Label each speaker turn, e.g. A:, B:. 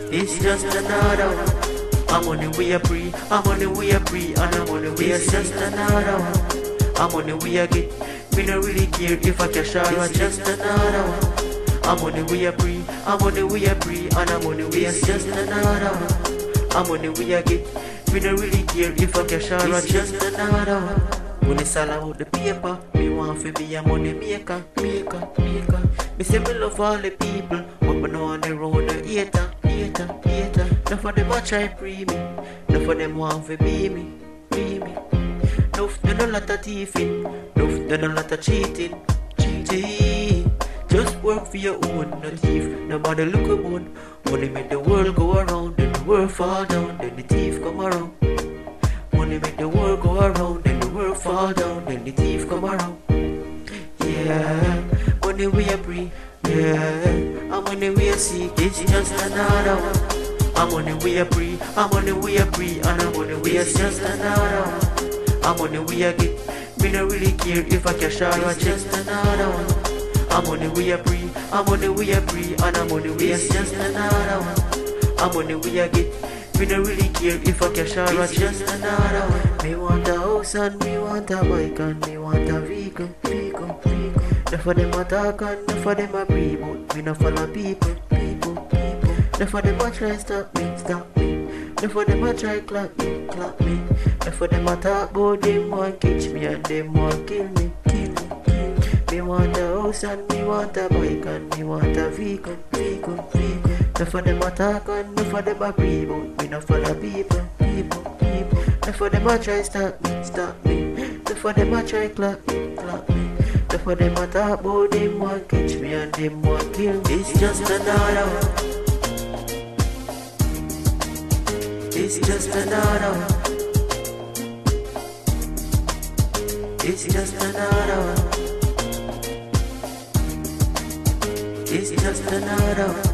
A: It's just another one. I'm on the way a pre, I'm on the way a pre, and I'm on the way a just another one. I'm on the way a get, me no really care if I cash out or just another one. I'm on the way a pre, I'm on the way a pre, and I'm on the way a just another one. I'm on the way a get, me no really care if I cash out or just another one. When it's all about the paper, me want to be a money maker. Me say me love all the people, but me know on the road a hater. Enough of them a try pre me, enough of them want to be me. Enough done a lot of thieving, enough done a lot of cheating. Just work for your own, no thief, nobody look about. Money make the world go around, then the world fall down, then the thief come around. Money make the world go around, then the world fall down, then the thief come around. Yeah, money we a breathe. Yeah, I'm on the way a seek, it's just another one. I'm on the way a pre, I'm on the way a pre, and I'm on the way a just another one. I'm on the way a get, me no really care if I cash out or just another one. I'm on the way a pre, I'm on the way a pre, and I'm on the way a just another one. I'm on the way a get, me no really care if I cash out or just another one. Me want a house and me want a bike and me want a vehicle. Enough of them a talk and enough of them a breathe, but me no follow people. Enough of them a try stop me. Enough of them a try clap me. Enough of them a talk about them want catch me and them want kill me. Me want a house and me want a bike and me want a vehicle. Enough of them a talk and enough of them a breathe, but me no follow people. Enough of them a try stop me. Enough of them a try clap me. Enough of them a talk about them want catch me and them want kill me. It's just another one. It's just another one. It's just another one. It's just another one.